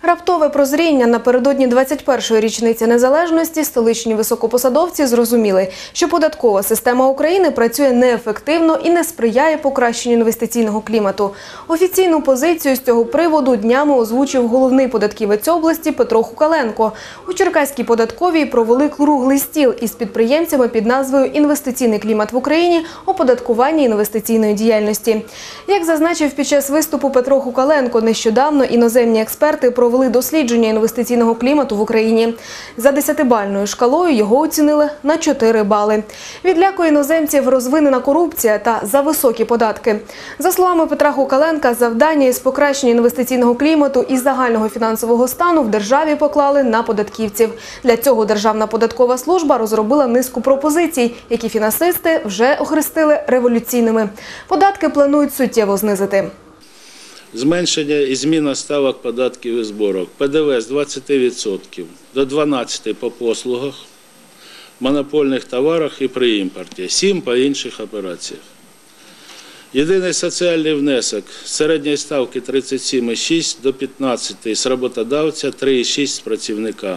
Раптове прозріння напередодні 21-ї річниці незалежності столичні високопосадовці зрозуміли, що податкова система України працює неефективно і не сприяє покращенню інвестиційного клімату. Офіційну позицію з цього приводу днями озвучив головний податківець області Петро Кукаленко. У Черкаській податковій провели круглий стіл із підприємцями під назвою «Інвестиційний клімат в Україні. Оподаткування інвестиційної діяльності». Як зазначив під час виступу Петро Кукаленко, нещодавно іноземні експерти провели дослідження інвестиційного клімату в Україні. За 10-бальною шкалою його оцінили на 4 бали. Відлякує іноземців розвинена корупція та зависокі податки. За словами Петра Кукаленка, завдання із покращення інвестиційного клімату і загального фінансового стану в державі поклали на податківців. Для цього Державна податкова служба розробила низку пропозицій, які фінансисти вже охрестили революційними. Податки планують суттєво знизити. Зменшення і зміна ставок податків і зборок. ПДВ з 20% до 12% по послугах, монопольних товарах і при імпорті, 7% по інших операціях. Єдиний соціальний внесок з середньої ставки 37,6 до 15% з роботодавця, 3,6% з працівника.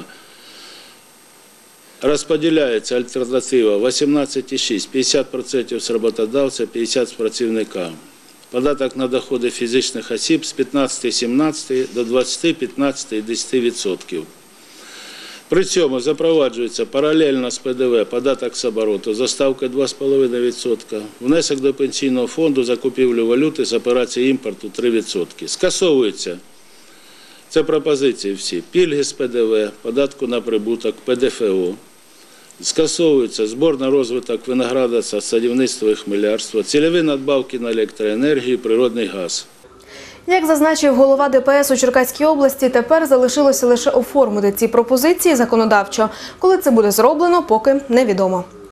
Розподіляється альтернатива 18,6, 50% з роботодавця, 50% з працівника. Податок на доходи фізичних осіб з 15,17 до 20, 15 і 10%. При цьому запроваджується паралельно з ПДВ податок з обороту за ставкою 2,5%, внесок до пенсійного фонду за купівлю валюти з операції імпорту 3%. Скасовується, це пропозиції всі, пільги з ПДВ, податку на прибуток, ПДФО. Скасовується збор на розвиток виноградарства, садівництва і хмелярства, цільові надбавки на електроенергію і природний газ. Як зазначив голова ДПС у Черкаській області, тепер залишилося лише оформити ці пропозиції законодавчо. Коли це буде зроблено, поки невідомо.